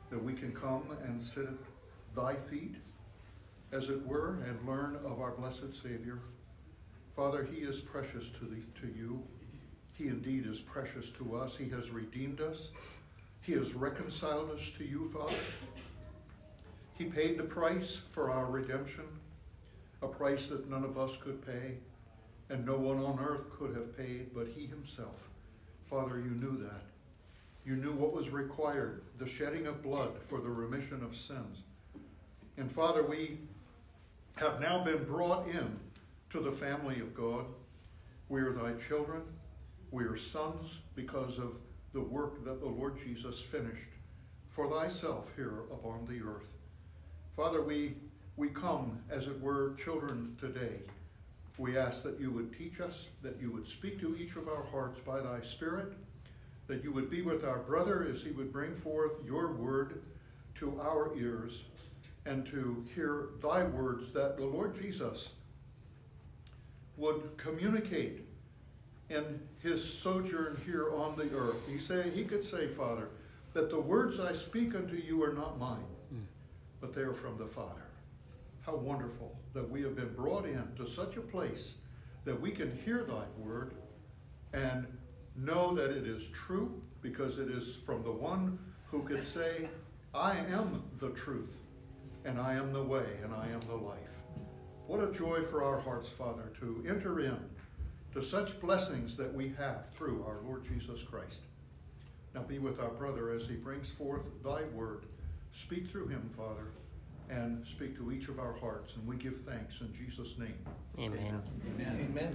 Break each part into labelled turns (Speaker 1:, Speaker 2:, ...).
Speaker 1: that we can come and sit at thy feet, as it were, and learn of our blessed Savior. Father, he is precious to you. He indeed is precious to us. He has redeemed us. He has reconciled us to you, Father. He paid the price for our redemption, a price that none of us could pay, and no one on earth could have paid but he himself. Father, you knew that. You knew what was required, the shedding of blood for the remission of sins. And Father, we have now been brought in to the family of God. We are thy children. We are sons because of the work that the Lord Jesus finished for thyself here upon the earth. Father, we come, as it were, children today. We ask that you would teach us, that you would speak to each of our hearts by thy Spirit, that you would be with our brother as he would bring forth your word to our ears, and to hear thy words that the Lord Jesus would communicate in his sojourn here on the earth. He could say, Father, that the words I speak unto you are not mine, but they are from the Father. How wonderful that we have been brought in to such a place that we can hear thy word and know that it is true, because it is from the one who could say, I am the truth, and I am the way, and I am the life. What a joy for our hearts, Father, to enter in to such blessings that we have through our Lord Jesus Christ. Now be with our brother as he brings forth thy word. Speak through him, Father, and speak to each of our hearts. And we give thanks in Jesus' name.
Speaker 2: Amen.
Speaker 3: Amen. Amen.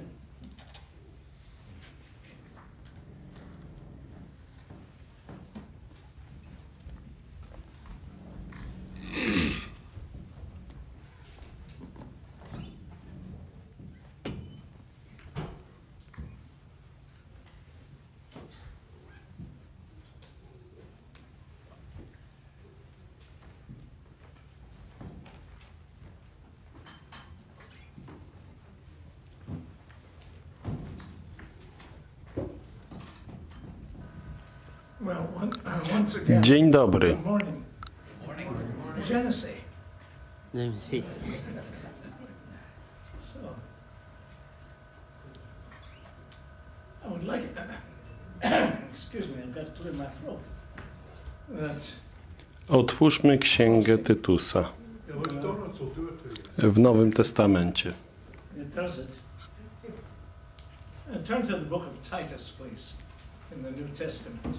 Speaker 4: Dzień dobry. Otwórzmy Księgę Tytusa w Nowym Testamencie.
Speaker 3: Turn to the book of Titus, please, in the New Testament.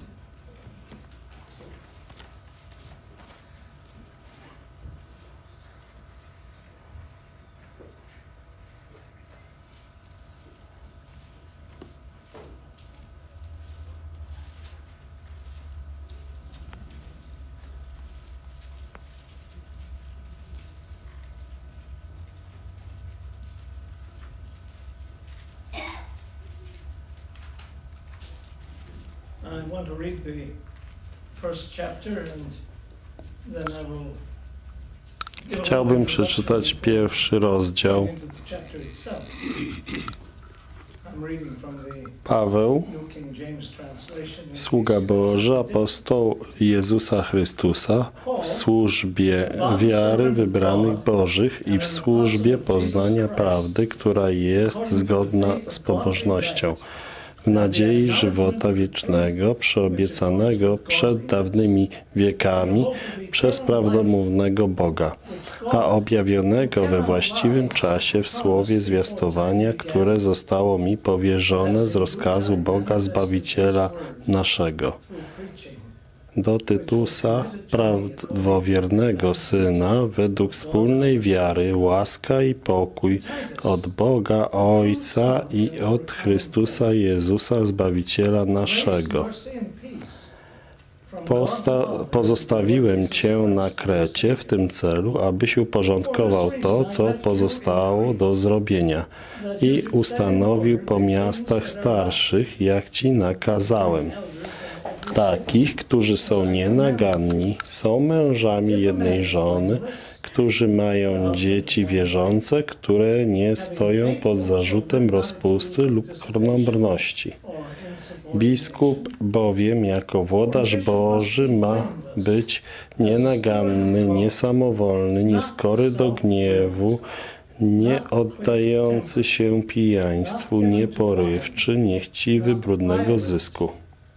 Speaker 3: I want to read the first chapter and then I will
Speaker 4: Chciałbym przeczytać pierwszy rozdział. Paweł, sługa Boży, apostoł Jezusa Chrystusa, w służbie wiary wybranych Bożych i w służbie poznania prawdy, która jest zgodna z pobożnością, w nadziei żywota wiecznego, przyobiecanego przed dawnymi wiekami przez prawdomównego Boga, a objawionego we właściwym czasie w słowie zwiastowania, które zostało mi powierzone z rozkazu Boga Zbawiciela naszego. Do Tytusa, prawdowiernego Syna, według wspólnej wiary, łaska i pokój od Boga Ojca i od Chrystusa Jezusa, Zbawiciela naszego. Pozostawiłem Cię na Krecie w tym celu, abyś uporządkował to, co pozostało do zrobienia i ustanowił po miastach starszych, jak Ci nakazałem. Takich, którzy są nienaganni, są mężami jednej żony, którzy mają dzieci wierzące, które nie stoją pod zarzutem rozpusty lub krnąbrności. Biskup bowiem jako włodarz Boży ma być nienaganny, niesamowolny, nieskory do gniewu, nie oddający się pijaństwu, nieporywczy, niechciwy brudnego zysku,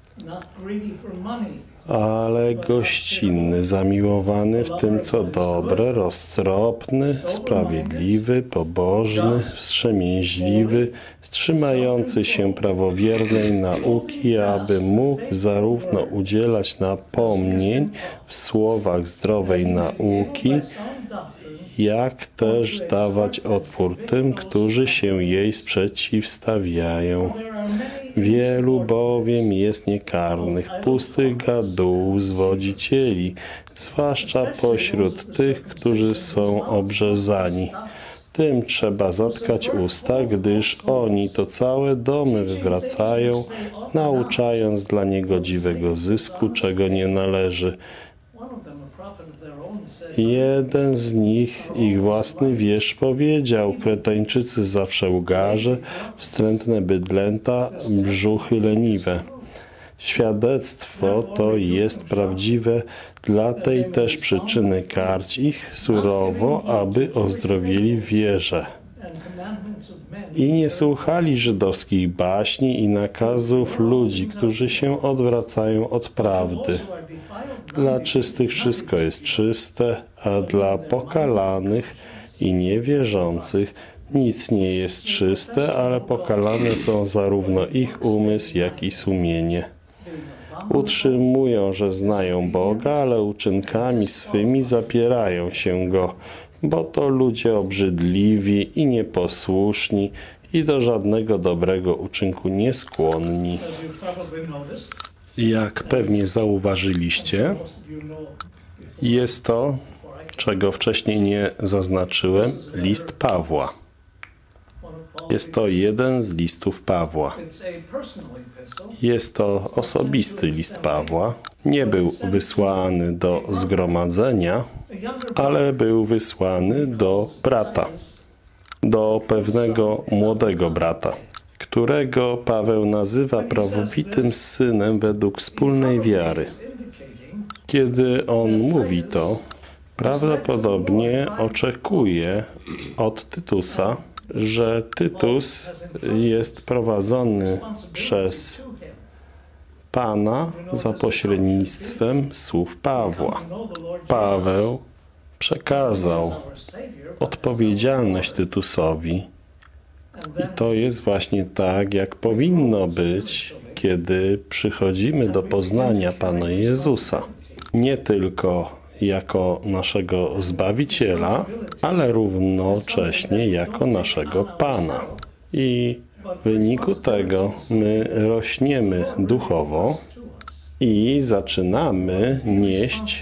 Speaker 4: ale gościnny, zamiłowany w tym, co dobre, roztropny, sprawiedliwy, pobożny, wstrzemięźliwy, wstrzymający się prawowiernej nauki, aby mógł zarówno udzielać napomnień w słowach zdrowej nauki, jak też dawać odpór tym, którzy się jej sprzeciwstawiają. Wielu bowiem jest niekarnych, pustych gadułów, zwodzicieli, zwłaszcza pośród tych, którzy są obrzezani. Tym trzeba zatkać usta, gdyż oni to całe domy wywracają, nauczając dla niegodziwego zysku, czego nie należy. Jeden z nich, ich własny wierzch powiedział: Kretańczycy zawsze łgarze, wstrętne bydlęta, brzuchy leniwe. Świadectwo to jest prawdziwe, dla tej też przyczyny karć ich surowo, aby ozdrowieli w wierze. I nie słuchali żydowskich baśni i nakazów ludzi, którzy się odwracają od prawdy. Dla czystych wszystko jest czyste, a dla pokalanych i niewierzących nic nie jest czyste, ale pokalane są zarówno ich umysł, jak i sumienie. Utrzymują, że znają Boga, ale uczynkami swymi zapierają się Go, bo to ludzie obrzydliwi i nieposłuszni i do żadnego dobrego uczynku nieskłonni. Jak pewnie zauważyliście, jest to, czego wcześniej nie zaznaczyłem, list Pawła. Jest to jeden z listów Pawła. Jest to osobisty list Pawła. Nie był wysłany do zgromadzenia, ale był wysłany do brata, do pewnego młodego brata, którego Paweł nazywa prawowitym synem według wspólnej wiary. Kiedy on mówi to, prawdopodobnie oczekuje od Tytusa, że Tytus jest prowadzony przez Pana za pośrednictwem słów Pawła. Paweł przekazał odpowiedzialność Tytusowi i to jest właśnie tak, jak powinno być, kiedy przychodzimy do poznania Pana Jezusa. Nie tylko jako naszego Zbawiciela, ale równocześnie jako naszego Pana. I w wyniku tego my rośniemy duchowo i zaczynamy nieść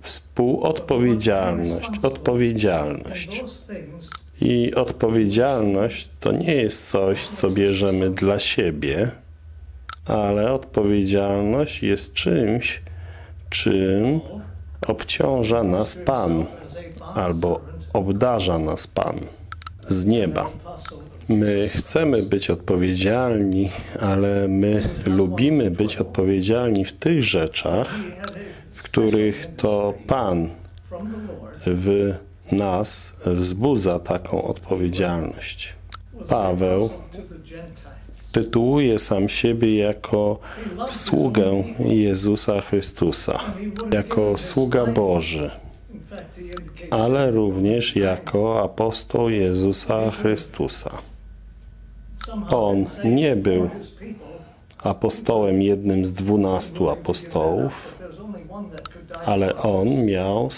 Speaker 4: odpowiedzialność. I odpowiedzialność to nie jest coś, co bierzemy dla siebie, ale odpowiedzialność jest czymś, czym obciąża nas Pan albo obdarza nas Pan z nieba. My chcemy być odpowiedzialni, ale my lubimy być odpowiedzialni w tych rzeczach, w których to Pan w nas wzbudza taką odpowiedzialność. Paweł tytułuje sam siebie jako sługę Jezusa Chrystusa, jako sługa Boży, ale również jako apostoł Jezusa Chrystusa. On nie był apostołem, jednym z 12 apostołów, ale on miał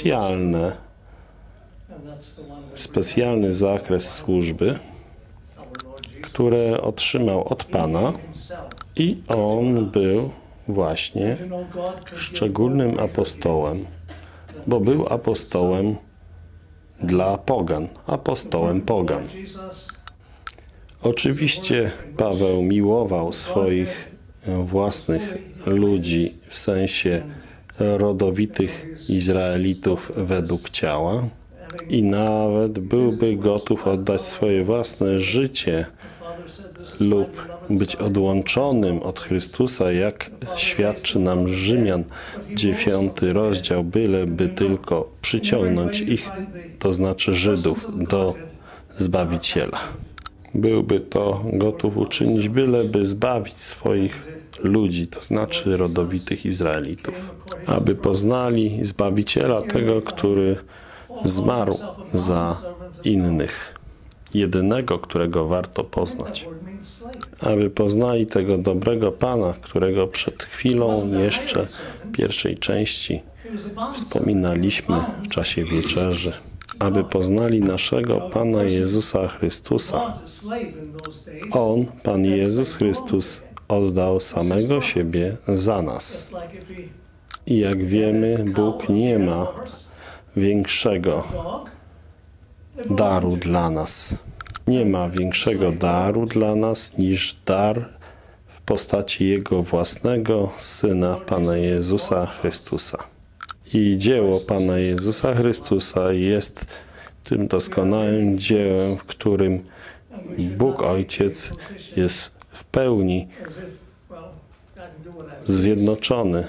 Speaker 4: specjalny zakres służby, które otrzymał od Pana, i on był właśnie szczególnym apostołem, bo był apostołem dla pogan, apostołem pogan. Oczywiście Paweł miłował swoich własnych ludzi w sensie rodowitych Izraelitów według ciała i nawet byłby gotów oddać swoje własne życie lub być odłączonym od Chrystusa, jak świadczy nam Rzymian 9 rozdział, byleby tylko przyciągnąć ich, to znaczy Żydów, do Zbawiciela. Byłby to gotów uczynić, byleby zbawić swoich ludzi, to znaczy rodowitych Izraelitów, aby poznali Zbawiciela, tego, który zmarł za innych, jedynego, którego warto poznać, aby poznali tego dobrego Pana, którego przed chwilą jeszcze w pierwszej części wspominaliśmy w czasie wieczerzy, aby poznali naszego Pana Jezusa Chrystusa. On, Pan Jezus Chrystus, oddał samego siebie za nas. I jak wiemy, Bóg nie ma większego daru dla nas. Nie ma większego daru dla nas niż dar w postaci Jego własnego Syna, Pana Jezusa Chrystusa. I dzieło Pana Jezusa Chrystusa jest tym doskonałym dziełem, w którym Bóg Ojciec jest w pełni zjednoczony,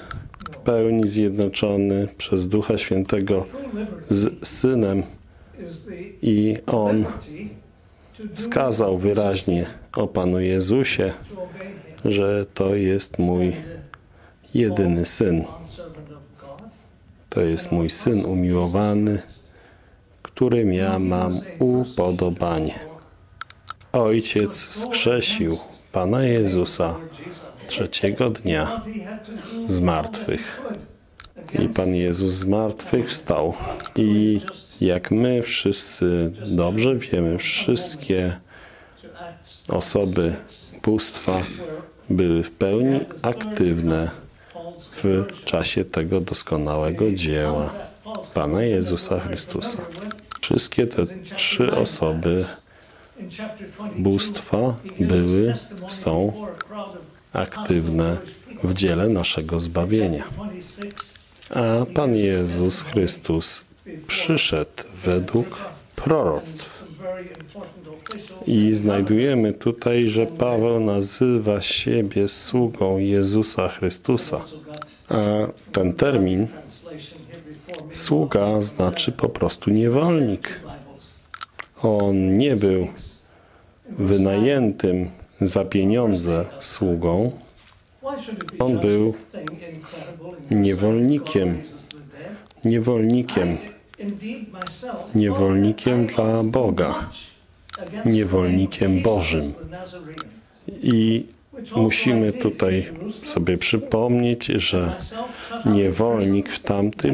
Speaker 4: przez Ducha Świętego z Synem, i On wskazał wyraźnie o Panu Jezusie, że to jest mój jedyny Syn. To jest mój Syn umiłowany, którym ja mam upodobanie. Ojciec wskrzesił Pana Jezusa trzeciego dnia z martwych. I Pan Jezus z martwych wstał. I jak my wszyscy dobrze wiemy, wszystkie osoby bóstwa były w pełni aktywne w czasie tego doskonałego dzieła Pana Jezusa Chrystusa. Wszystkie te trzy osoby bóstwa są aktywne w dziele naszego zbawienia. A Pan Jezus Chrystus przyszedł według proroctw. I znajdujemy tutaj, że Paweł nazywa siebie sługą Jezusa Chrystusa. A ten termin sługa znaczy po prostu niewolnik. On nie był wynajętym za pieniądze sługą. On był niewolnikiem dla Boga, niewolnikiem Bożym. I musimy tutaj sobie przypomnieć, że niewolnik w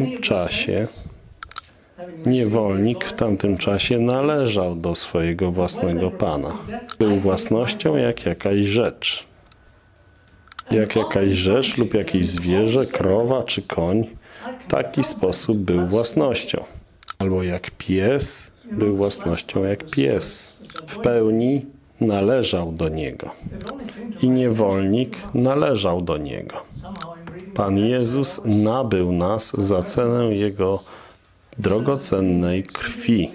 Speaker 4: tamtym czasie należał do swojego własnego Pana. Był własnością jak jakaś rzecz. Jak jakaś rzecz lub jakieś zwierzę, krowa czy koń, w taki sposób był własnością. Albo jak pies, był własnością jak pies. W pełni należał do niego. I niewolnik należał do niego. Pan Jezus nabył nas za cenę Jego drogocennej krwi.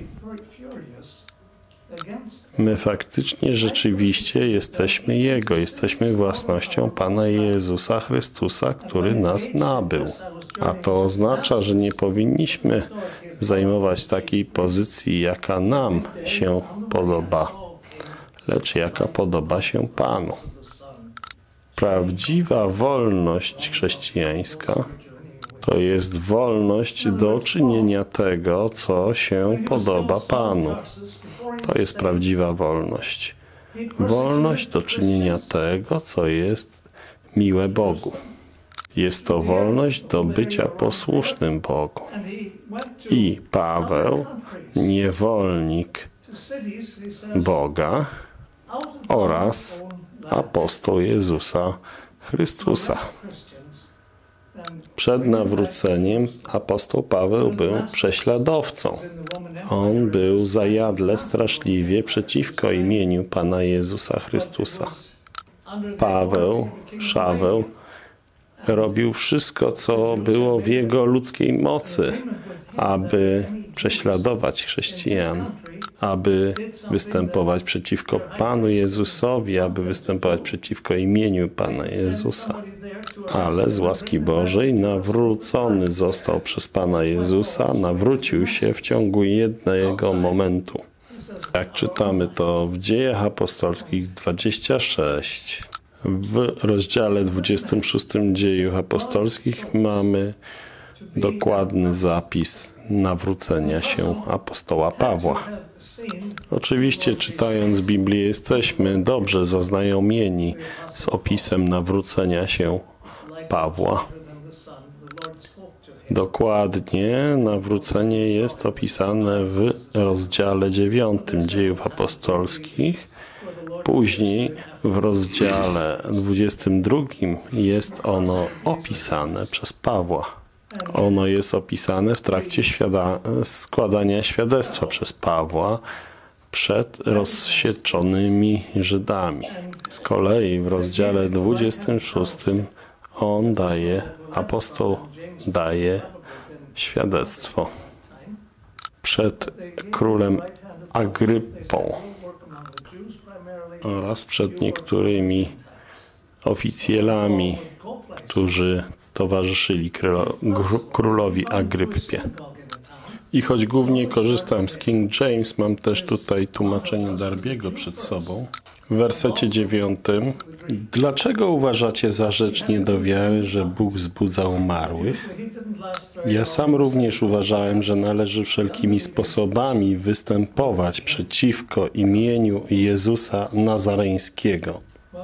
Speaker 4: My faktycznie, rzeczywiście jesteśmy Jego. Jesteśmy własnością Pana Jezusa Chrystusa, który nas nabył. A to oznacza, że nie powinniśmy zajmować takiej pozycji, jaka nam się podoba, lecz jaka podoba się Panu. Prawdziwa wolność chrześcijańska to jest wolność do czynienia tego, co się podoba Panu. To jest prawdziwa wolność. Wolność do czynienia tego, co jest miłe Bogu. Jest to wolność do bycia posłusznym Bogu. I Paweł, niewolnik Boga oraz apostoł Jezusa Chrystusa. Przed nawróceniem apostoł Paweł był prześladowcą. On był zajadle, straszliwie przeciwko imieniu Pana Jezusa Chrystusa. Szaweł robił wszystko, co było w jego ludzkiej mocy, aby prześladować chrześcijan, aby występować przeciwko Panu Jezusowi, aby występować przeciwko imieniu Pana Jezusa. Ale z łaski Bożej nawrócony został przez Pana Jezusa, nawrócił się w ciągu jednego momentu. Jak czytamy to w Dziejach Apostolskich 26, w rozdziale 26 Dziejów Apostolskich mamy dokładny zapis nawrócenia się apostoła Pawła. Oczywiście, czytając Biblię, jesteśmy dobrze zaznajomieni z opisem nawrócenia się Pawła. Dokładnie nawrócenie jest opisane w rozdziale 9 Dziejów Apostolskich. Później w rozdziale 22 jest ono opisane przez Pawła. Ono jest opisane w trakcie składania świadectwa przez Pawła przed rozsieczonymi Żydami. Z kolei w rozdziale 26 apostoł daje świadectwo przed królem Agrypą oraz przed niektórymi oficjelami, którzy towarzyszyli królowi Agryppie. I choć głównie korzystam z King James, mam też tutaj tłumaczenie Darbiego przed sobą. W wersecie 9. Dlaczego uważacie za rzecz nie do wiary, że Bóg wzbudzał umarłych? Ja sam również uważałem, że należy wszelkimi sposobami występować przeciwko imieniu Jezusa Nazareńskiego.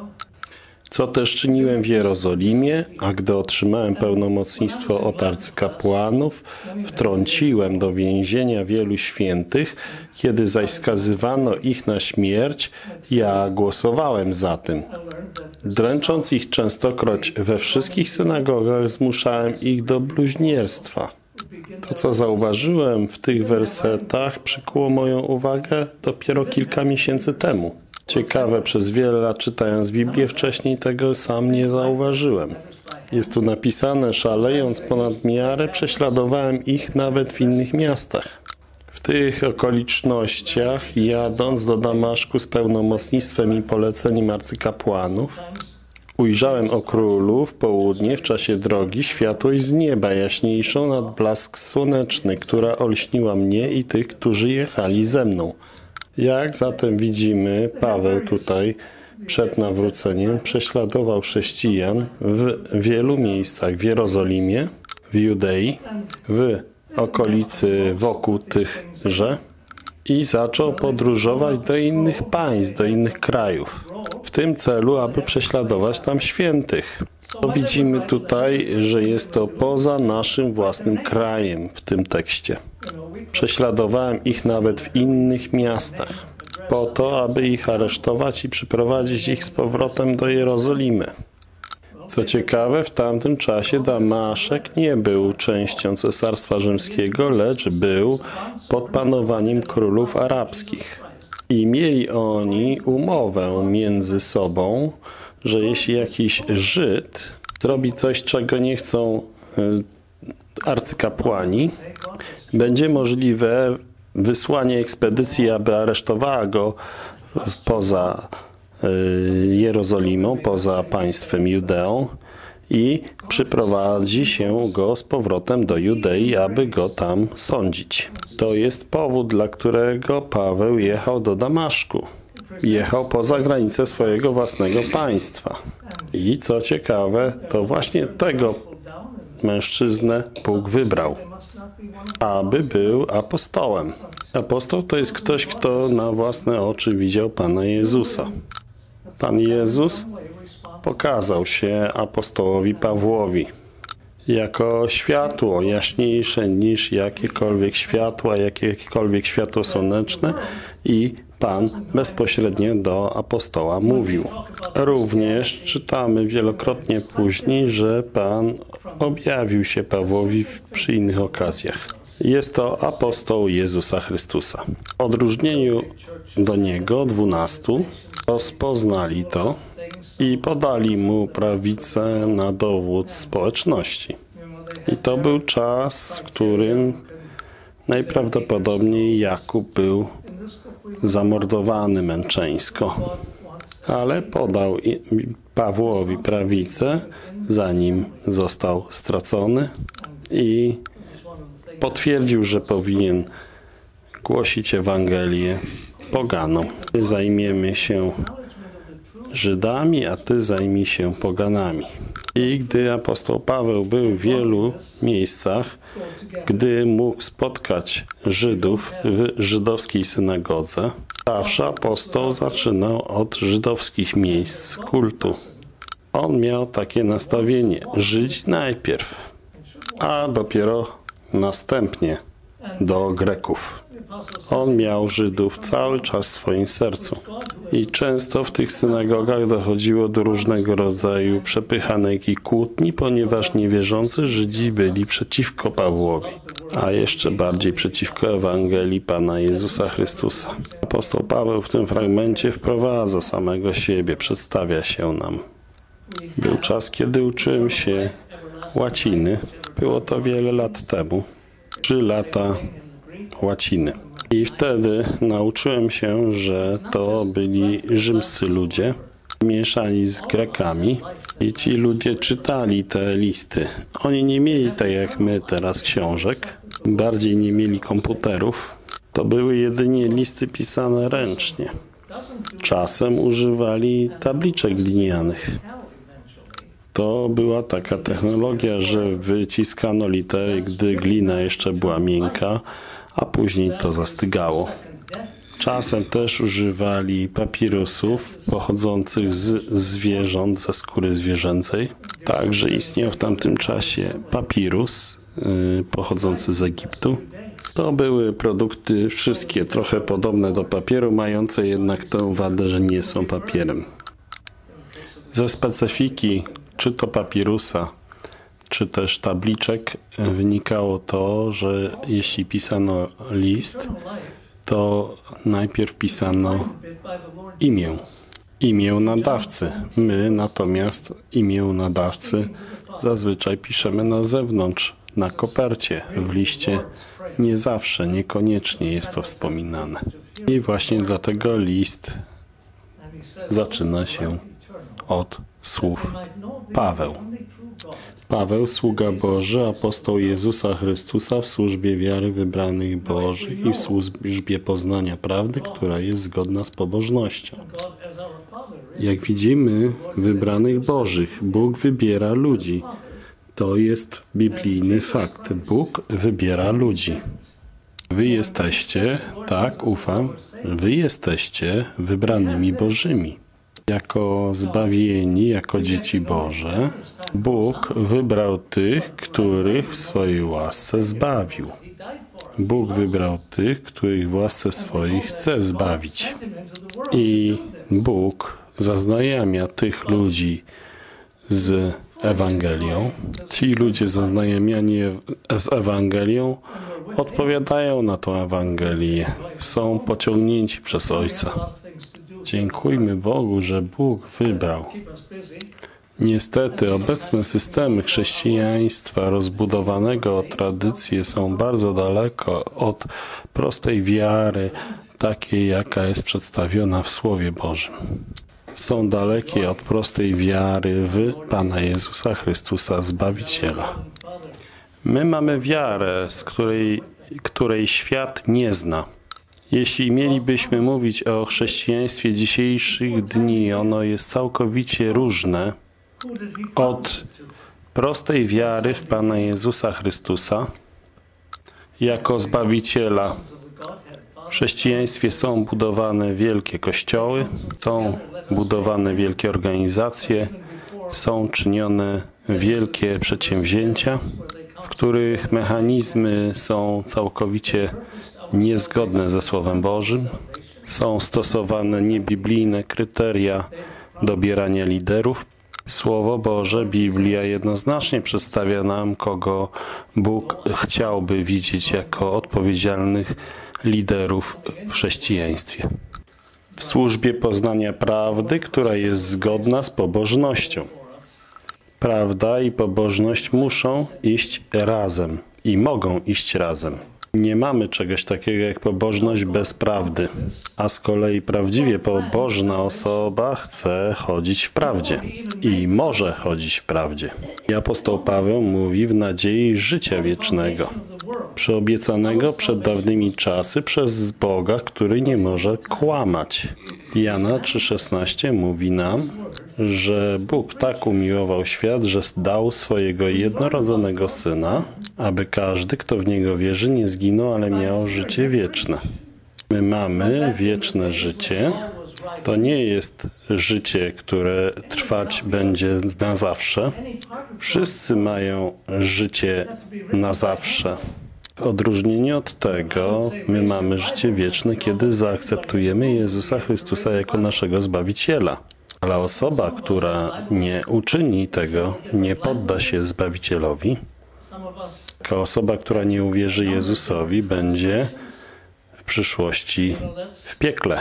Speaker 4: Co też czyniłem w Jerozolimie, a gdy otrzymałem pełnomocnictwo od arcykapłanów, wtrąciłem do więzienia wielu świętych, kiedy zaś skazywano ich na śmierć, ja głosowałem za tym. Dręcząc ich częstokroć we wszystkich synagogach, zmuszałem ich do bluźnierstwa. To, co zauważyłem w tych wersetach, przykuło moją uwagę dopiero kilka miesięcy temu. Ciekawe, przez wiele lat czytając Biblię, wcześniej tego sam nie zauważyłem. Jest tu napisane, szalejąc ponad miarę, prześladowałem ich nawet w innych miastach. W tych okolicznościach, jadąc do Damaszku z pełnomocnictwem i poleceniem arcykapłanów, ujrzałem o królu w południe w czasie drogi światłość z nieba jaśniejszą nad blask słoneczny, która olśniła mnie i tych, którzy jechali ze mną. Jak zatem widzimy, Paweł tutaj przed nawróceniem prześladował chrześcijan w wielu miejscach, w Jerozolimie, w Judei, w okolicy wokół tychże i zaczął podróżować do innych państw, do innych krajów, w tym celu, aby prześladować tam świętych. Widzimy tutaj, że jest to poza naszym własnym krajem w tym tekście. Prześladowałem ich nawet w innych miastach, po to, aby ich aresztować i przyprowadzić ich z powrotem do Jerozolimy. Co ciekawe, w tamtym czasie Damaszek nie był częścią Cesarstwa Rzymskiego, lecz był pod panowaniem królów arabskich. I mieli oni umowę między sobą, że jeśli jakiś Żyd zrobi coś, czego nie chcą arcykapłani, będzie możliwe wysłanie ekspedycji, aby aresztowała go poza Jerozolimą, poza państwem Judeą i przyprowadzi się go z powrotem do Judei, aby go tam sądzić. To jest powód, dla którego Paweł jechał do Damaszku. Jechał poza granicę swojego własnego państwa. I co ciekawe, to właśnie tego mężczyznę Bóg wybrał, aby był apostołem. Apostoł to jest ktoś, kto na własne oczy widział Pana Jezusa. Pan Jezus pokazał się apostołowi Pawłowi jako światło jaśniejsze niż jakiekolwiek światło słoneczne i Pan bezpośrednio do apostoła mówił. Również czytamy wielokrotnie później, że Pan objawił się Pawłowi przy innych okazjach. Jest to apostoł Jezusa Chrystusa. W odróżnieniu do Niego 12 rozpoznali to i podali Mu prawicę na dowód społeczności. I to był czas, w którym Najprawdopodobniej Jakub był zamordowany męczeńsko, ale podał Pawłowi prawicę, zanim został stracony i potwierdził, że powinien głosić Ewangelię poganom. My zajmiemy się Żydami, a ty zajmij się poganami. I gdy apostoł Paweł był w wielu miejscach, gdy mógł spotkać Żydów w żydowskiej synagodze, zawsze apostoł zaczynał od żydowskich miejsc kultu. On miał takie nastawienie: Żydzi najpierw, a dopiero następnie do Greków. On miał Żydów cały czas w swoim sercu. I często w tych synagogach dochodziło do różnego rodzaju przepychanek i kłótni, ponieważ niewierzący Żydzi byli przeciwko Pawłowi, a jeszcze bardziej przeciwko Ewangelii Pana Jezusa Chrystusa. Apostoł Paweł w tym fragmencie wprowadza samego siebie, przedstawia się nam. Był czas, kiedy uczyłem się łaciny. Było to wiele lat temu. 3 lata łaciny. I wtedy nauczyłem się, że to byli rzymscy ludzie, mieszani z Grekami i ci ludzie czytali te listy. Oni nie mieli tak jak my teraz książek, bardziej nie mieli komputerów. To były jedynie listy pisane ręcznie. Czasem używali tabliczek glinianych. To była taka technologia, że wyciskano litery, gdy glina jeszcze była miękka, a później to zastygało. Czasem też używali papirusów pochodzących z zwierząt, ze skóry zwierzęcej. Także istniał w tamtym czasie papirus pochodzący z Egiptu. To były produkty wszystkie trochę podobne do papieru, mające jednak tę wadę, że nie są papierem. Ze specyfiki czy to papirusa, czy też tabliczek wynikało to, że jeśli pisano list, to najpierw pisano imię nadawcy. My natomiast imię nadawcy zazwyczaj piszemy na zewnątrz, na kopercie. W liście nie zawsze, niekoniecznie jest to wspominane. I właśnie dlatego list zaczyna się od słów Paweł. Paweł, sługa Boży, apostoł Jezusa Chrystusa w służbie wiary wybranych Bożych i w służbie poznania prawdy, która jest zgodna z pobożnością. Jak widzimy, wybranych Bożych. Bóg wybiera ludzi. To jest biblijny fakt. Bóg wybiera ludzi. Wy jesteście, tak, ufam, wy jesteście wybranymi Bożymi. Jako zbawieni, jako dzieci Boże, Bóg wybrał tych, których w swojej łasce zbawił. Bóg wybrał tych, których w łasce swojej chce zbawić. I Bóg zaznajamia tych ludzi z Ewangelią. Ci ludzie zaznajamiani z Ewangelią odpowiadają na tą Ewangelię. Są pociągnięci przez Ojca. Dziękujmy Bogu, że Bóg wybrał. Niestety obecne systemy chrześcijaństwa rozbudowanego o tradycje są bardzo daleko od prostej wiary, takiej jaka jest przedstawiona w Słowie Bożym. Są dalekie od prostej wiary w Pana Jezusa Chrystusa, Zbawiciela. My mamy wiarę, z której świat nie zna. Jeśli mielibyśmy mówić o chrześcijaństwie dzisiejszych dni, ono jest całkowicie różne od prostej wiary w Pana Jezusa Chrystusa jako Zbawiciela. W chrześcijaństwie są budowane wielkie kościoły, są budowane wielkie organizacje, są czynione wielkie przedsięwzięcia, w których mechanizmy są całkowicie niezgodne ze Słowem Bożym. Są stosowane niebiblijne kryteria dobierania liderów. Słowo Boże, Biblia jednoznacznie przedstawia nam, kogo Bóg chciałby widzieć jako odpowiedzialnych liderów w chrześcijaństwie. W służbie poznania prawdy, która jest zgodna z pobożnością. Prawda i pobożność muszą iść razem i mogą iść razem. Nie mamy czegoś takiego jak pobożność bez prawdy, a z kolei prawdziwie pobożna osoba chce chodzić w prawdzie i może chodzić w prawdzie. I apostoł Paweł mówi w nadziei życia wiecznego, przyobiecanego przed dawnymi czasy przez Boga, który nie może kłamać. Jana 3,16 mówi nam, że Bóg tak umiłował świat, że dał swojego jednorodzonego Syna, aby każdy, kto w Niego wierzy, nie zginął, ale miał życie wieczne. My mamy wieczne życie. To nie jest życie, które trwać będzie na zawsze. Wszyscy mają życie na zawsze. W odróżnieniu od tego, my mamy życie wieczne, kiedy zaakceptujemy Jezusa Chrystusa jako naszego Zbawiciela. Ale osoba, która nie uczyni tego, nie podda się Zbawicielowi, taka osoba, która nie uwierzy Jezusowi, będzie w przyszłości w piekle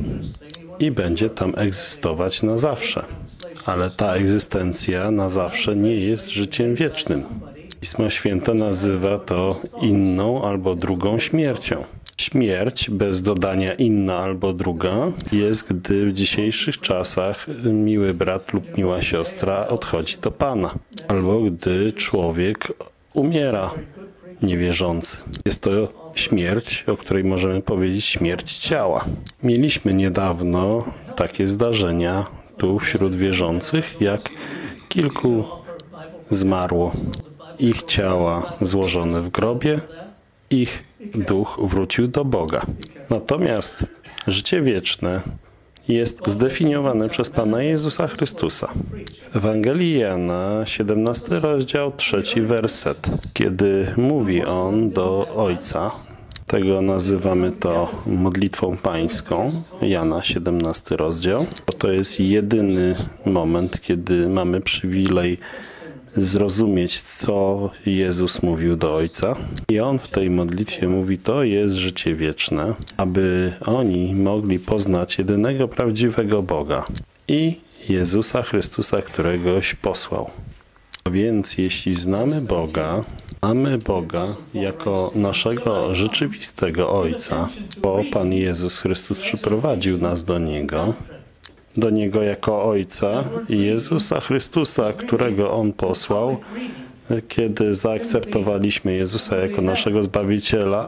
Speaker 4: i będzie tam egzystować na zawsze. Ale ta egzystencja na zawsze nie jest życiem wiecznym. Pismo Święte nazywa to inną albo drugą śmiercią. Śmierć, bez dodania inna albo druga, jest, gdy w dzisiejszych czasach miły brat lub miła siostra odchodzi do Pana, albo gdy człowiek umiera niewierzący. Jest to śmierć, o której możemy powiedzieć śmierć ciała. Mieliśmy niedawno takie zdarzenia tu wśród wierzących, jak kilku zmarło. Ich ciała złożone w grobie, ich duch wrócił do Boga. Natomiast życie wieczne jest zdefiniowane przez Pana Jezusa Chrystusa. W Ewangelii Jana, 17 rozdział, 3 werset, kiedy mówi On do Ojca, tego nazywamy to modlitwą pańską, Jana 17 rozdział, bo to jest jedyny moment, kiedy mamy przywilej zrozumieć, co Jezus mówił do Ojca. I On w tej modlitwie mówi, to jest życie wieczne, aby oni mogli poznać jedynego prawdziwego Boga i Jezusa Chrystusa, któregoś posłał. A więc jeśli znamy Boga jako naszego rzeczywistego Ojca, bo Pan Jezus Chrystus przyprowadził nas do Niego jako Ojca i Jezusa Chrystusa, którego On posłał. Kiedy zaakceptowaliśmy Jezusa jako naszego Zbawiciela,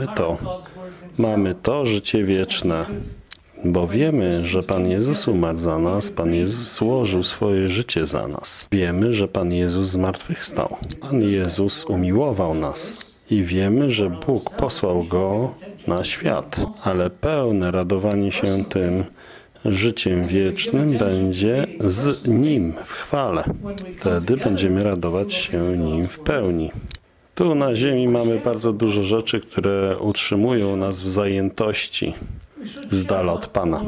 Speaker 4: mamy to życie wieczne, bo wiemy, że Pan Jezus umarł za nas, Pan Jezus złożył swoje życie za nas. Wiemy, że Pan Jezus zmartwychwstał. Pan Jezus umiłował nas i wiemy, że Bóg posłał Go na świat, ale pełne radowanie się tym życiem wiecznym będzie z Nim w chwale. Wtedy będziemy radować się Nim w pełni. Tu na ziemi mamy bardzo dużo rzeczy, które utrzymują nas w zajętości z dala od Pana.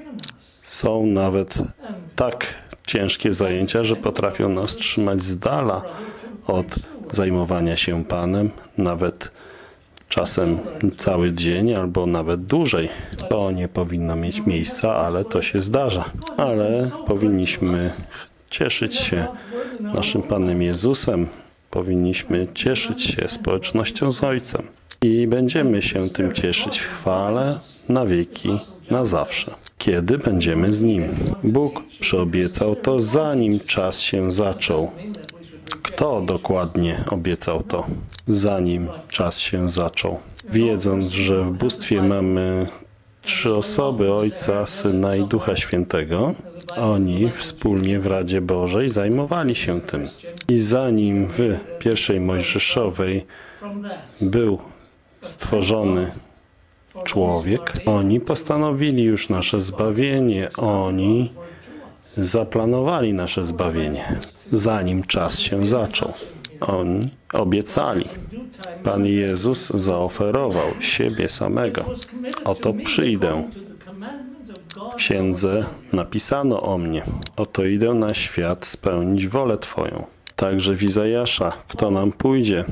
Speaker 4: Są nawet tak ciężkie zajęcia, że potrafią nas trzymać z dala od zajmowania się Panem, nawet czasem cały dzień albo nawet dłużej. To nie powinno mieć miejsca, ale to się zdarza. Ale powinniśmy cieszyć się naszym Panem Jezusem. Powinniśmy cieszyć się społecznością z Ojcem. I będziemy się tym cieszyć w chwale na wieki, na zawsze. Kiedy będziemy z Nim. Bóg przyobiecał to, zanim czas się zaczął. Kto dokładnie obiecał to, zanim czas się zaczął? Wiedząc, że w bóstwie mamy 3 osoby, Ojca, Syna i Ducha Świętego, oni wspólnie w Radzie Bożej zajmowali się tym. I zanim w pierwszej Mojżeszowej był stworzony człowiek, oni postanowili już nasze zbawienie, oni zaplanowali nasze zbawienie, zanim czas się zaczął. Oni obiecali. Pan Jezus zaoferował siebie samego. Oto przyjdę. W księdze napisano o mnie. Oto idę na świat spełnić wolę Twoją. Także w Izajasza, kto nam pójdzie?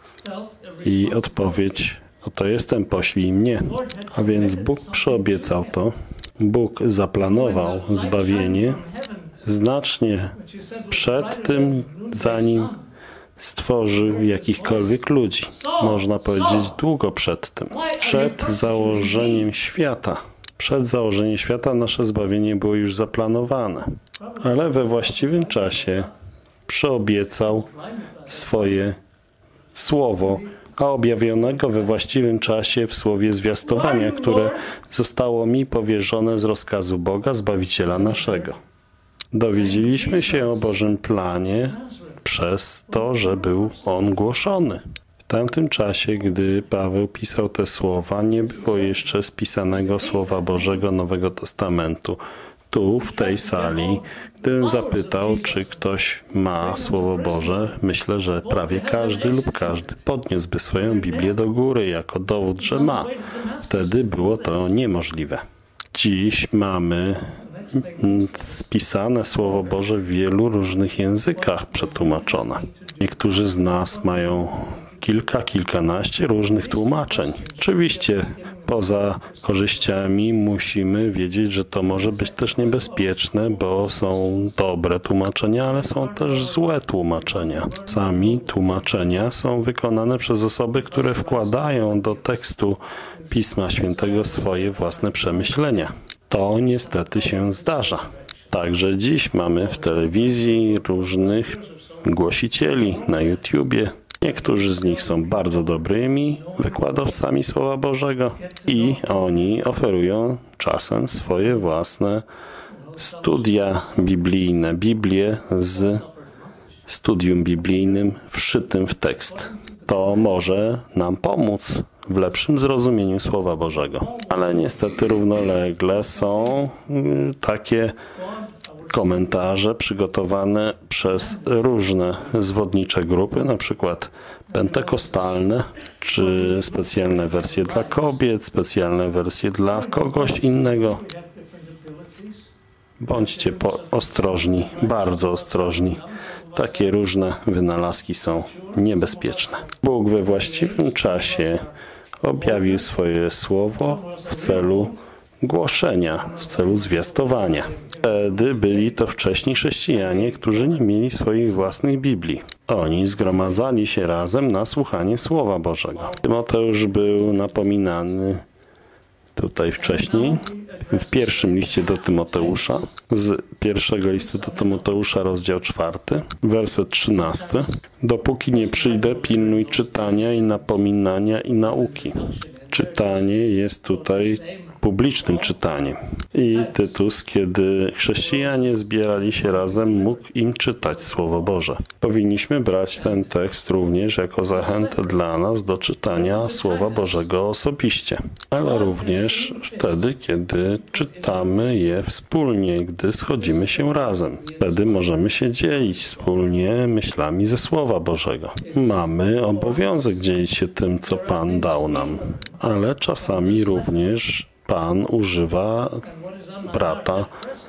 Speaker 4: I odpowiedź, oto jestem, poślij mnie. A więc Bóg przyobiecał to. Bóg zaplanował zbawienie znacznie przed tym, zanim stworzył jakichkolwiek ludzi. Można powiedzieć długo przed tym. Przed założeniem świata. Przed założeniem świata nasze zbawienie było już zaplanowane. Ale we właściwym czasie przyobiecał swoje słowo, a objawionego we właściwym czasie w słowie zwiastowania, które zostało mi powierzone z rozkazu Boga, Zbawiciela naszego. Dowiedzieliśmy się o Bożym planie przez to, że był on głoszony. W tamtym czasie, gdy Paweł pisał te słowa, nie było jeszcze spisanego Słowa Bożego Nowego Testamentu. Tu, w tej sali, gdybym zapytał, czy ktoś ma Słowo Boże, myślę, że prawie każdy lub każdy podniósłby swoją Biblię do góry jako dowód, że ma. Wtedy było to niemożliwe. Dziś mamy spisane Słowo Boże w wielu różnych językach przetłumaczone. Niektórzy z nas mają kilkanaście różnych tłumaczeń. Oczywiście poza korzyściami musimy wiedzieć, że to może być też niebezpieczne, bo są dobre tłumaczenia, ale są też złe tłumaczenia. Sami tłumaczenia są wykonane przez osoby, które wkładają do tekstu Pisma Świętego swoje własne przemyślenia. To niestety się zdarza. Także dziś mamy w telewizji różnych głosicieli na YouTubie. Niektórzy z nich są bardzo dobrymi wykładowcami Słowa Bożego i oni oferują czasem swoje własne studia biblijne, Biblię z studium biblijnym wszytym w tekst. To może nam pomóc w lepszym zrozumieniu Słowa Bożego. Ale niestety równolegle są takie komentarze przygotowane przez różne zwodnicze grupy, na przykład pentekostalne, czy specjalne wersje dla kobiet, specjalne wersje dla kogoś innego. Bądźcie ostrożni, bardzo ostrożni. Takie różne wynalazki są niebezpieczne. Bóg we właściwym czasie objawił swoje słowo w celu głoszenia, w celu zwiastowania. Wtedy byli to wcześni chrześcijanie, którzy nie mieli swoich własnych Biblii. Oni zgromadzali się razem na słuchanie Słowa Bożego. Tymoteusz był napominany tutaj wcześniej, w pierwszym liście do Tymoteusza, z pierwszego listu do Tymoteusza, rozdział 4, werset 13. Dopóki nie przyjdę, pilnuj czytania i napominania i nauki. Czytanie jest tutaj publicznym czytaniem. I Tytus, kiedy chrześcijanie zbierali się razem, mógł im czytać Słowo Boże. Powinniśmy brać ten tekst również jako zachętę dla nas do czytania Słowa Bożego osobiście, ale również wtedy, kiedy czytamy je wspólnie, gdy schodzimy się razem. Wtedy możemy się dzielić wspólnie myślami ze Słowa Bożego. Mamy obowiązek dzielić się tym, co Pan dał nam, ale czasami również Pan używa brata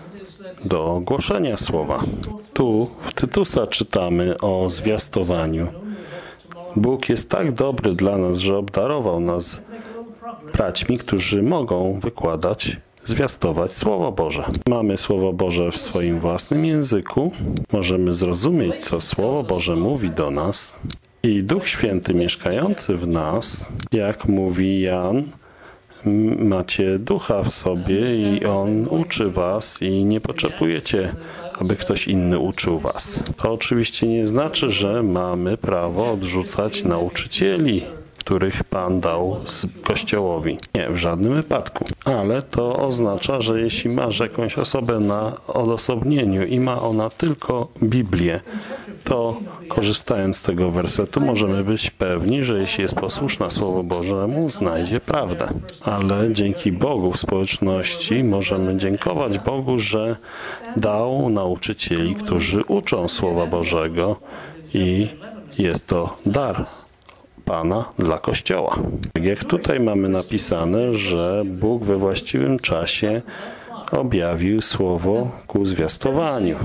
Speaker 4: do głoszenia słowa. Tu w Tytusa czytamy o zwiastowaniu. Bóg jest tak dobry dla nas, że obdarował nas braćmi, którzy mogą wykładać, zwiastować Słowo Boże. Mamy Słowo Boże w swoim własnym języku. Możemy zrozumieć, co Słowo Boże mówi do nas. I Duch Święty mieszkający w nas, jak mówi Jan, macie Ducha w sobie i On uczy was i nie potrzebujecie, aby ktoś inny uczył was. To oczywiście nie znaczy, że mamy prawo odrzucać nauczycieli, których Pan dał Kościołowi. Nie, w żadnym wypadku. Ale to oznacza, że jeśli masz jakąś osobę na odosobnieniu i ma ona tylko Biblię, to korzystając z tego wersetu możemy być pewni, że jeśli jest posłuszna Słowu Bożemu, znajdzie prawdę. Ale dzięki Bogu w społeczności możemy dziękować Bogu, że dał nauczycieli, którzy uczą Słowa Bożego i jest to dar Pana dla Kościoła. Tak jak tutaj mamy napisane, że Bóg we właściwym czasie objawił słowo ku zwiastowaniu.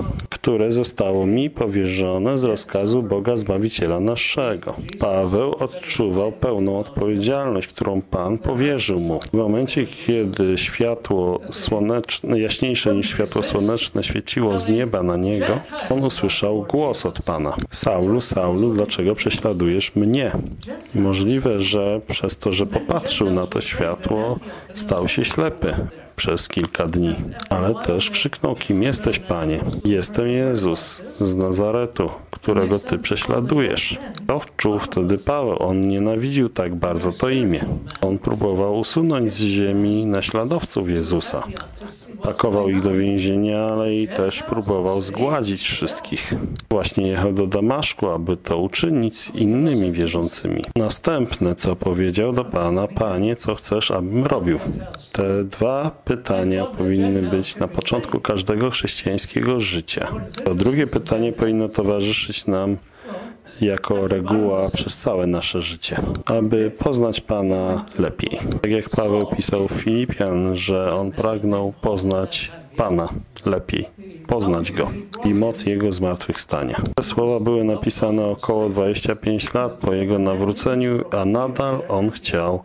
Speaker 4: które zostało mi powierzone z rozkazu Boga Zbawiciela naszego. Paweł odczuwał pełną odpowiedzialność, którą Pan powierzył mu. W momencie, kiedy światło słoneczne, jaśniejsze niż światło słoneczne świeciło z nieba na niego, on usłyszał głos od Pana. Saulu, Saulu, dlaczego prześladujesz mnie? Możliwe, że przez to, że popatrzył na to światło, stał się ślepy przez kilka dni, ale też krzyknął: kim jesteś, Panie? Jestem Jezus z Nazaretu, którego Ty prześladujesz. To czuł wtedy Paweł. On nienawidził tak bardzo to imię. On próbował usunąć z ziemi naśladowców Jezusa. Pakował ich do więzienia, ale i też próbował zgładzić wszystkich. Właśnie jechał do Damaszku, aby to uczynić z innymi wierzącymi. Następne, co powiedział do Pana: Panie, co chcesz, abym robił? Te dwa pytania powinny być na początku każdego chrześcijańskiego życia. To drugie pytanie powinno towarzyszyć nam jako reguła przez całe nasze życie, aby poznać Pana lepiej. Tak jak Paweł pisał w Filipian, że on pragnął poznać Pana lepiej, poznać Go i moc Jego zmartwychwstania. Te słowa były napisane około 25 lat po Jego nawróceniu, a nadal on chciał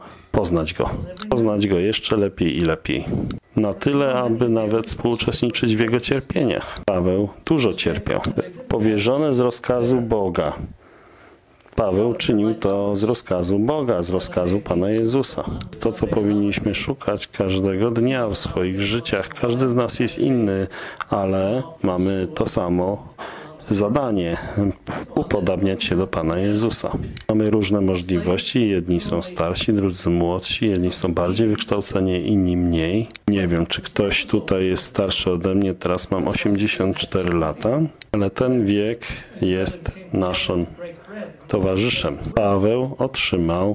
Speaker 4: poznać Go jeszcze lepiej i lepiej. Na tyle, aby nawet współuczestniczyć w Jego cierpieniach. Paweł dużo cierpiał. Powierzone z rozkazu Boga. Paweł czynił to z rozkazu Boga, z rozkazu Pana Jezusa. To, co powinniśmy szukać każdego dnia w swoich życiach. Każdy z nas jest inny, ale mamy to samo zadanie: upodabniać się do Pana Jezusa. Mamy różne możliwości. Jedni są starsi, drudzy młodsi, jedni są bardziej wykształceni, inni mniej. Nie wiem, czy ktoś tutaj jest starszy ode mnie. Teraz mam 84 lata, ale ten wiek jest naszym towarzyszem. Paweł otrzymał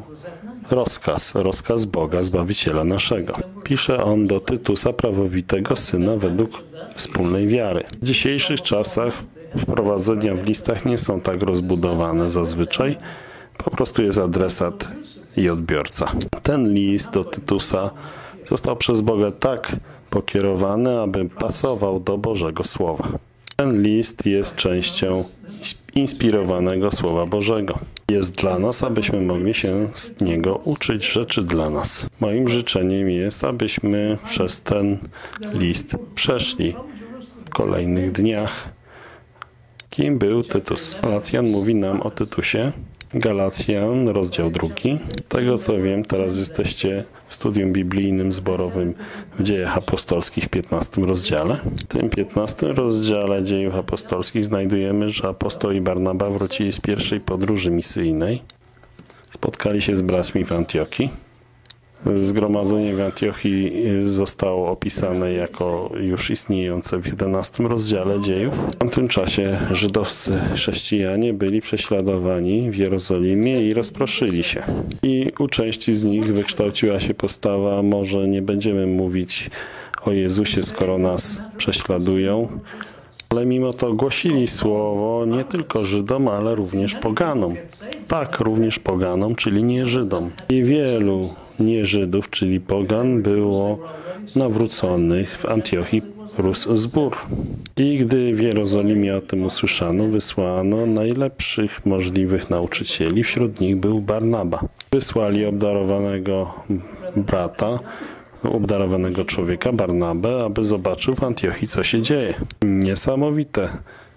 Speaker 4: rozkaz Boga, Zbawiciela naszego. Pisze on do Tytusa, prawowitego syna według wspólnej wiary. W dzisiejszych czasach wprowadzenia w listach nie są tak rozbudowane zazwyczaj. Po prostu jest adresat i odbiorca. Ten list do Tytusa został przez Boga tak pokierowany, aby pasował do Bożego Słowa. Ten list jest częścią inspirowanego Słowa Bożego. Jest dla nas, abyśmy mogli się z niego uczyć rzeczy dla nas. Moim życzeniem jest, abyśmy przez ten list przeszli w kolejnych dniach. Kim był Tytus? Galacjan mówi nam o Tytusie. Galacjan, rozdział 2. Z tego co wiem, teraz jesteście w studium biblijnym zborowym w Dziejach Apostolskich w 15 rozdziale. W tym 15 rozdziale Dziejów Apostolskich znajdujemy, że apostoł i Barnaba wrócili z pierwszej podróży misyjnej. Spotkali się z braćmi w Antiochii. Zgromadzenie w Antiochii zostało opisane jako już istniejące w 11 rozdziale Dziejów. W tamtym czasie żydowscy chrześcijanie byli prześladowani w Jerozolimie i rozproszyli się. I u części z nich wykształciła się postawa: może nie będziemy mówić o Jezusie, skoro nas prześladują. Ale mimo to głosili słowo nie tylko Żydom, ale również poganom. Tak, również poganom, czyli nie Żydom. I wielu nie-Żydów, czyli pogan, było nawróconych. W Antiochii rósł zbór. I gdy w Jerozolimie o tym usłyszano, wysłano najlepszych możliwych nauczycieli. Wśród nich był Barnaba. Wysłali obdarowanego brata, obdarowanego człowieka, Barnabę, aby zobaczył w Antiochii, co się dzieje. Niesamowite.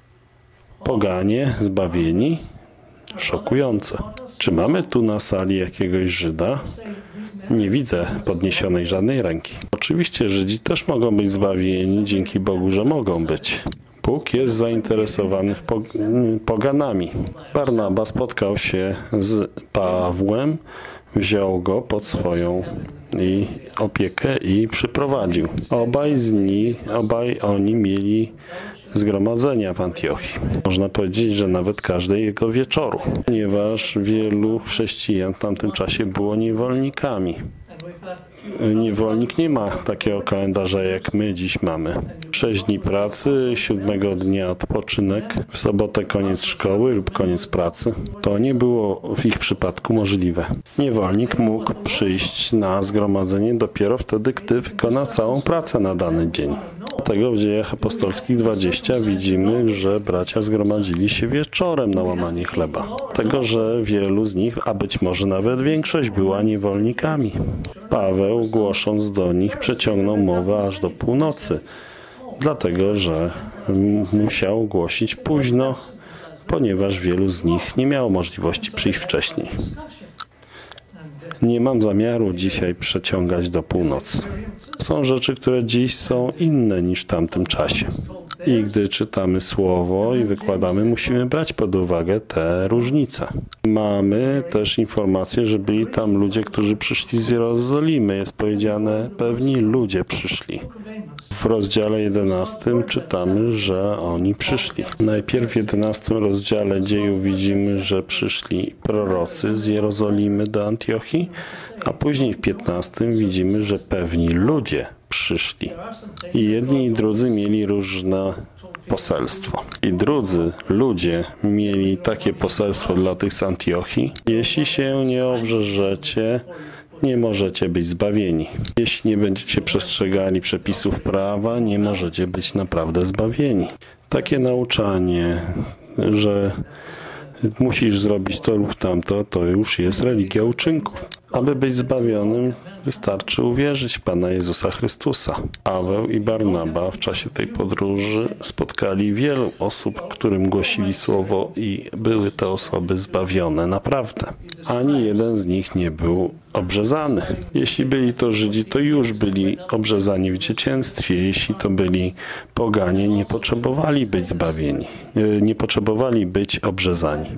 Speaker 4: Poganie zbawieni, szokujące. Czy mamy tu na sali jakiegoś Żyda? Nie widzę podniesionej żadnej ręki. Oczywiście Żydzi też mogą być zbawieni, dzięki Bogu, że mogą być. Bóg jest zainteresowany poganami. Barnaba spotkał się z Pawłem, wziął go pod swoją opiekę i przyprowadził. Obaj oni mieli zgromadzenia w Antiochii. Można powiedzieć, że nawet każdego wieczoru, ponieważ wielu chrześcijan w tamtym czasie było niewolnikami. Niewolnik nie ma takiego kalendarza, jak my dziś mamy. 6 dni pracy, 7 dnia odpoczynek, w sobotę koniec szkoły lub koniec pracy. To nie było w ich przypadku możliwe. Niewolnik mógł przyjść na zgromadzenie dopiero wtedy, gdy wykona całą pracę na dany dzień. Dlatego w Dziejach Apostolskich 20 widzimy, że bracia zgromadzili się wieczorem na łamanie chleba. Tego, że wielu z nich, a być może nawet większość, była niewolnikami. Paweł, głosząc do nich, przeciągnął mowę aż do północy, dlatego, że musiał głosić późno, ponieważ wielu z nich nie miało możliwości przyjść wcześniej. Nie mam zamiaru dzisiaj przeciągać do północy. Są rzeczy, które dziś są inne niż w tamtym czasie. I gdy czytamy Słowo i wykładamy, musimy brać pod uwagę te różnice. Mamy też informację, że byli tam ludzie, którzy przyszli z Jerozolimy. Jest powiedziane, pewni ludzie przyszli. W rozdziale 11 czytamy, że oni przyszli. Najpierw w 11 rozdziale Dziejów widzimy, że przyszli prorocy z Jerozolimy do Antiochii, a później w 15 widzimy, że pewni ludzie przyszli. I jedni i drudzy mieli różne poselstwo. I drudzy ludzie mieli takie poselstwo dla tych z Antiochii. Jeśli się nie obrzeżecie, nie możecie być zbawieni. Jeśli nie będziecie przestrzegali przepisów prawa, nie możecie być naprawdę zbawieni. Takie nauczanie, że musisz zrobić to lub tamto, to już jest religia uczynków. Aby być zbawionym, wystarczy uwierzyć w Pana Jezusa Chrystusa. Paweł i Barnaba w czasie tej podróży spotkali wielu osób, którym głosili Słowo i były te osoby zbawione naprawdę. Ani jeden z nich nie był obrzezany. Jeśli byli to Żydzi, to już byli obrzezani w dzieciństwie. Jeśli to byli poganie, nie potrzebowali być zbawieni. Nie potrzebowali być obrzezani.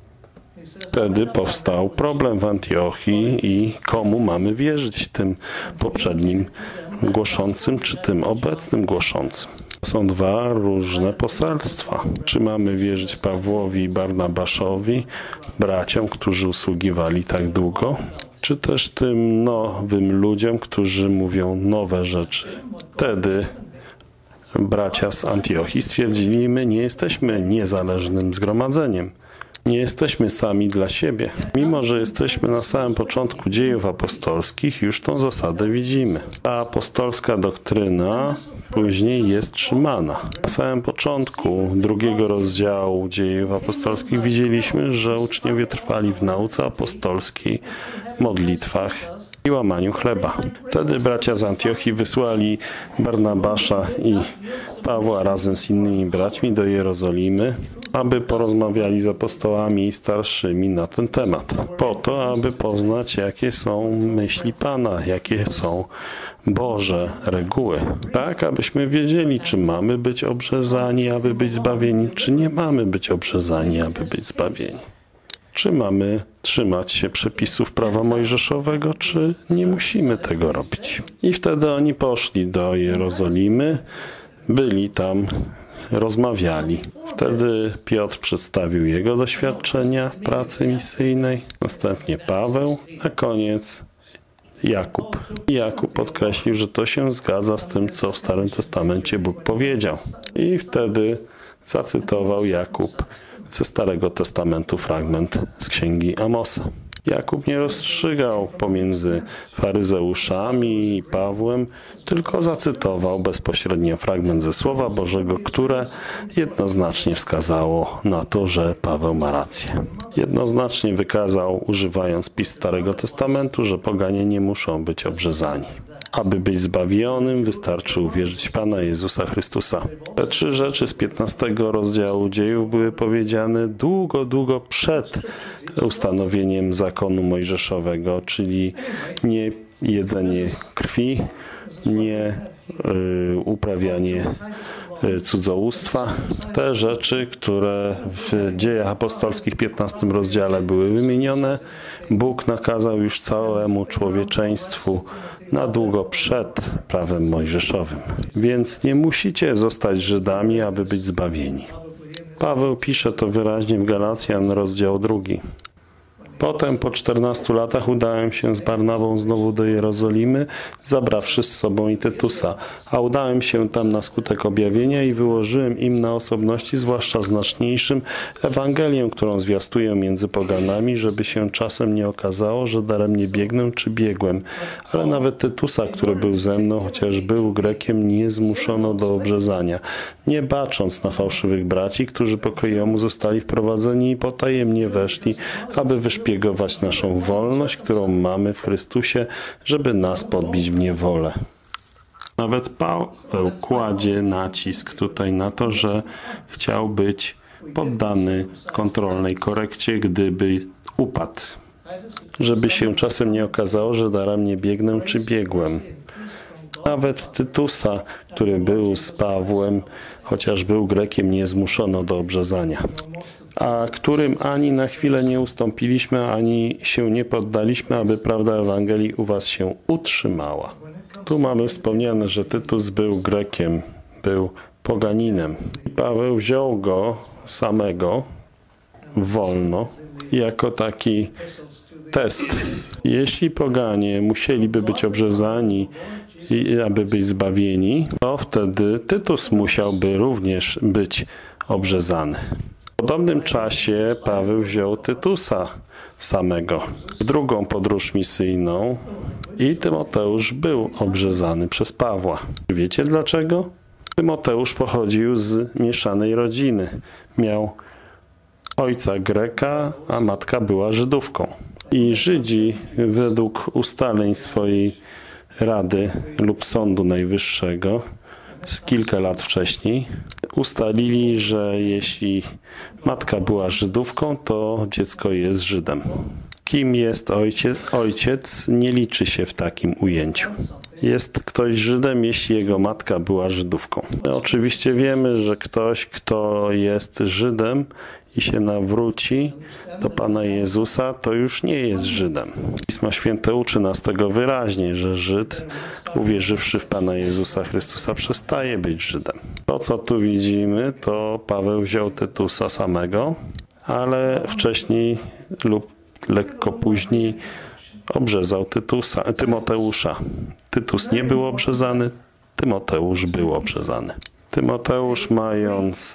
Speaker 4: Wtedy powstał problem w Antiochii i komu mamy wierzyć? Tym poprzednim głoszącym czy tym obecnym głoszącym? Są dwa różne poselstwa. Czy mamy wierzyć Pawłowi i Barnabaszowi, braciom, którzy usługiwali tak długo? Czy też tym nowym ludziom, którzy mówią nowe rzeczy? Wtedy bracia z Antiochii stwierdzili, my nie jesteśmy niezależnym zgromadzeniem. Nie jesteśmy sami dla siebie. Mimo że jesteśmy na samym początku dziejów apostolskich, już tą zasadę widzimy. Ta apostolska doktryna później jest trzymana. Na samym początku drugiego rozdziału dziejów apostolskich widzieliśmy, że uczniowie trwali w nauce apostolskiej, modlitwach i łamaniu chleba. Wtedy bracia z Antiochii wysłali Barnabasza i Pawła razem z innymi braćmi do Jerozolimy, aby porozmawiali z apostołami i starszymi na ten temat. Po to, aby poznać, jakie są myśli Pana, jakie są Boże reguły. Tak, abyśmy wiedzieli, czy mamy być obrzezani, aby być zbawieni, czy nie mamy być obrzezani, aby być zbawieni. Czy mamy trzymać się przepisów prawa mojżeszowego, czy nie musimy tego robić. I wtedy oni poszli do Jerozolimy, byli tam, rozmawiali. Wtedy Piotr przedstawił jego doświadczenia w pracy misyjnej, następnie Paweł, na koniec Jakub. I Jakub podkreślił, że to się zgadza z tym, co w Starym Testamencie Bóg powiedział. I wtedy zacytował Jakub ze Starego Testamentu fragment z Księgi Amosa. Jakub nie rozstrzygał pomiędzy faryzeuszami i Pawłem, tylko zacytował bezpośrednio fragment ze Słowa Bożego, które jednoznacznie wskazało na to, że Paweł ma rację. Jednoznacznie wykazał, używając pism Starego Testamentu, że poganie nie muszą być obrzezani. Aby być zbawionym, wystarczy uwierzyć w Pana Jezusa Chrystusa. Te trzy rzeczy z 15 rozdziału dziejów były powiedziane długo przed ustanowieniem zakonu mojżeszowego, czyli nie jedzenie krwi, nie uprawianie cudzołóstwa. Te rzeczy, które w Dziejach Apostolskich 15 rozdziale były wymienione, Bóg nakazał już całemu człowieczeństwu na długo przed prawem mojżeszowym. Więc nie musicie zostać Żydami, aby być zbawieni. Paweł pisze to wyraźnie w Galacjan, rozdział 2. Potem po 14 latach udałem się z Barnabą znowu do Jerozolimy, zabrawszy z sobą i Tytusa. A udałem się tam na skutek objawienia i wyłożyłem im na osobności, zwłaszcza znaczniejszym, Ewangelię, którą zwiastuję między poganami, żeby się czasem nie okazało, że daremnie biegnę czy biegłem. Ale nawet Tytusa, który był ze mną, chociaż był Grekiem, nie zmuszono do obrzezania, nie bacząc na fałszywych braci, którzy pokryjomu zostali wprowadzeni i potajemnie weszli, aby wyszpiegować naszą wolność, którą mamy w Chrystusie, żeby nas podbić w niewolę. Nawet Paweł kładzie nacisk tutaj na to, że chciał być poddany kontrolnej korekcie, gdyby upadł. Żeby się czasem nie okazało, że daremnie biegnę czy biegłem. Nawet Tytusa, który był z Pawłem, chociaż był Grekiem, nie zmuszono do obrzezania, a którym ani na chwilę nie ustąpiliśmy, ani się nie poddaliśmy, aby prawda Ewangelii u was się utrzymała. Tu mamy wspomniane, że Tytus był Grekiem, był poganinem. Paweł wziął go samego wolno jako taki test. Jeśli poganie musieliby być obrzezani, aby być zbawieni, to wtedy Tytus musiałby również być obrzezany. W podobnym czasie Paweł wziął Tytusa samego w drugą podróż misyjną i Tymoteusz był obrzezany przez Pawła. Wiecie dlaczego? Tymoteusz pochodził z mieszanej rodziny. Miał ojca Greka, a matka była Żydówką. I Żydzi według ustaleń swojej Rady lub Sądu Najwyższego z kilka lat wcześniej ustalili, że jeśli matka była Żydówką, to dziecko jest Żydem. Kim jest ojciec, nie liczy się w takim ujęciu. Jest ktoś Żydem, jeśli jego matka była Żydówką. Oczywiście wiemy, że ktoś, kto jest Żydem i się nawróci do Pana Jezusa, to już nie jest Żydem. Pismo Święte uczy nas tego wyraźnie, że Żyd, uwierzywszy w Pana Jezusa Chrystusa, przestaje być Żydem. To, co tu widzimy, to Paweł wziął Tytusa samego, ale wcześniej lub lekko później obrzezał Tymoteusza. Tytus nie był obrzezany, Tymoteusz był obrzezany. Tymoteusz, mając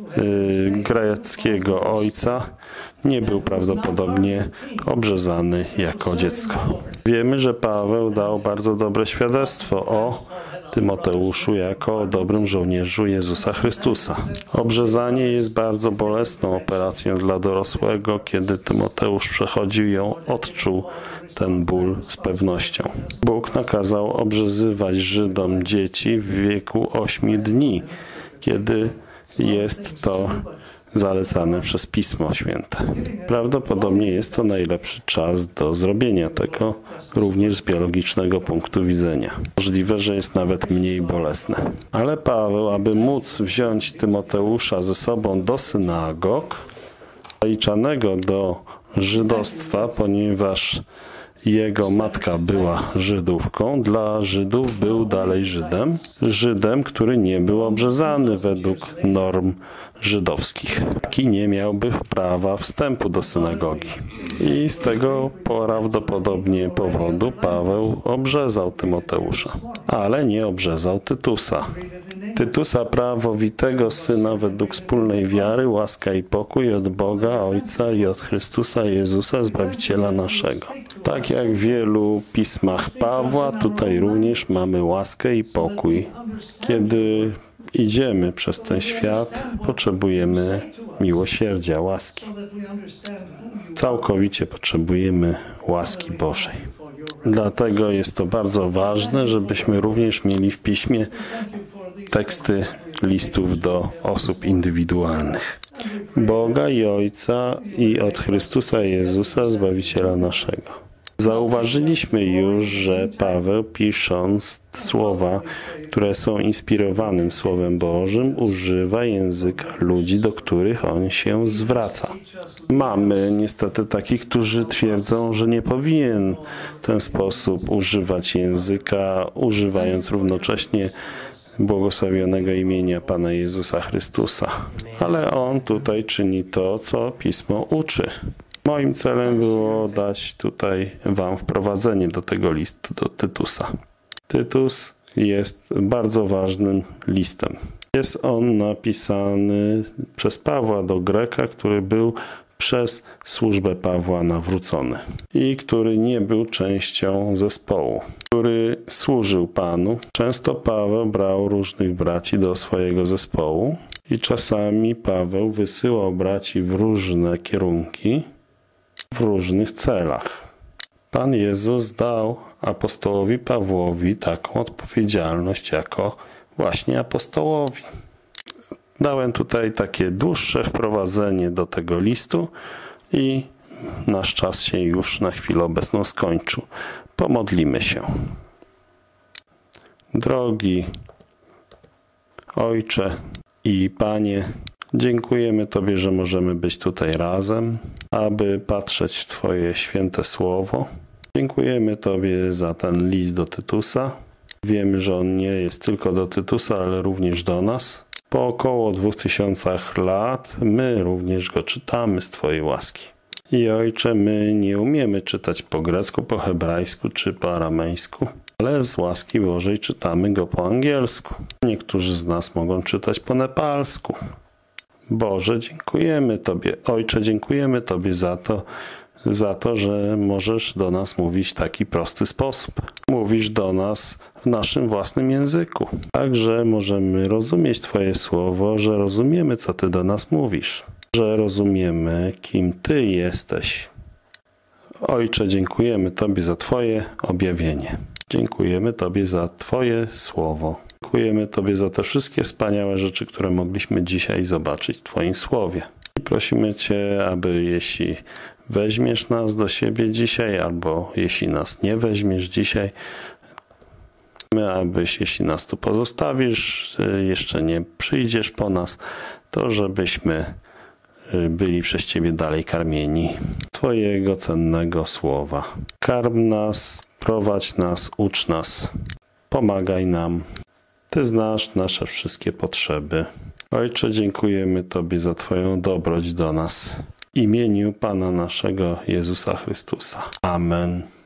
Speaker 4: greckiego ojca, nie był prawdopodobnie obrzezany jako dziecko. Wiemy, że Paweł dał bardzo dobre świadectwo o Tymoteuszu jako o dobrym żołnierzu Jezusa Chrystusa. Obrzezanie jest bardzo bolesną operacją dla dorosłego. Kiedy Tymoteusz przechodził ją, odczuł ten ból z pewnością. Bóg nakazał obrzezywać Żydom dzieci w wieku 8 dni, kiedy jest to zalecane przez Pismo Święte. Prawdopodobnie jest to najlepszy czas do zrobienia tego, również z biologicznego punktu widzenia. Możliwe, że jest nawet mniej bolesne. Ale Paweł, aby móc wziąć Tymoteusza ze sobą do synagog, zaliczanego do żydostwa, ponieważ jego matka była Żydówką, dla Żydów był dalej Żydem, który nie był obrzezany według norm żydowskich. Taki nie miałby prawa wstępu do synagogi. I z tego prawdopodobnie powodu Paweł obrzezał Tymoteusza, ale nie obrzezał Tytusa. Tytusa, prawowitego syna według wspólnej wiary, łaska i pokój od Boga Ojca i od Chrystusa Jezusa, Zbawiciela naszego. Tak jak w wielu pismach Pawła, tutaj również mamy łaskę i pokój. Kiedy idziemy przez ten świat, potrzebujemy miłosierdzia, łaski. Całkowicie potrzebujemy łaski Bożej. Dlatego jest to bardzo ważne, żebyśmy również mieli w Piśmie teksty listów do osób indywidualnych. Boga i Ojca i od Chrystusa Jezusa, Zbawiciela naszego. Zauważyliśmy już, że Paweł, pisząc słowa, które są inspirowanym Słowem Bożym, używa języka ludzi, do których on się zwraca. Mamy niestety takich, którzy twierdzą, że nie powinien w ten sposób używać języka, używając równocześnie błogosławionego imienia Pana Jezusa Chrystusa. Ale on tutaj czyni to, co Pismo uczy. Moim celem było dać tutaj wam wprowadzenie do tego listu do Tytusa. Tytus jest bardzo ważnym listem. Jest on napisany przez Pawła do Greka, który był przez służbę Pawła nawrócony i który nie był częścią zespołu, który służył Panu. Często Paweł brał różnych braci do swojego zespołu i czasami Paweł wysyłał braci w różne kierunki, w różnych celach. Pan Jezus dał apostołowi Pawłowi taką odpowiedzialność jako właśnie apostołowi. Dałem tutaj takie dłuższe wprowadzenie do tego listu i nasz czas się już na chwilę obecną skończył. Pomodlimy się. Drogi Ojcze i Panie, dziękujemy Tobie, że możemy być tutaj razem, aby patrzeć w Twoje święte słowo. Dziękujemy Tobie za ten list do Tytusa. Wiemy, że on nie jest tylko do Tytusa, ale również do nas. Po około 2000 lat my również go czytamy z Twojej łaski. I Ojcze, my nie umiemy czytać po grecku, po hebrajsku czy po aramejsku, ale z łaski Bożej czytamy go po angielsku. Niektórzy z nas mogą czytać po nepalsku. Boże, dziękujemy Tobie. Ojcze, dziękujemy Tobie za to, że możesz do nas mówić w taki prosty sposób. Mówisz do nas w naszym własnym języku. Także możemy rozumieć Twoje słowo, że rozumiemy, co Ty do nas mówisz. Że rozumiemy, kim Ty jesteś. Ojcze, dziękujemy Tobie za Twoje objawienie. Dziękujemy Tobie za Twoje słowo. Dziękujemy Tobie za te wszystkie wspaniałe rzeczy, które mogliśmy dzisiaj zobaczyć w Twoim słowie. I prosimy Cię, aby jeśli weźmiesz nas do siebie dzisiaj, albo jeśli nas nie weźmiesz dzisiaj, abyś, jeśli nas tu pozostawisz, jeszcze nie przyjdziesz po nas, to żebyśmy byli przez Ciebie dalej karmieni Twojego cennego słowa. Karm nas, prowadź nas, ucz nas, pomagaj nam. Ty znasz nasze wszystkie potrzeby. Ojcze, dziękujemy Tobie za Twoją dobroć do nas. W imieniu Pana naszego Jezusa Chrystusa. Amen.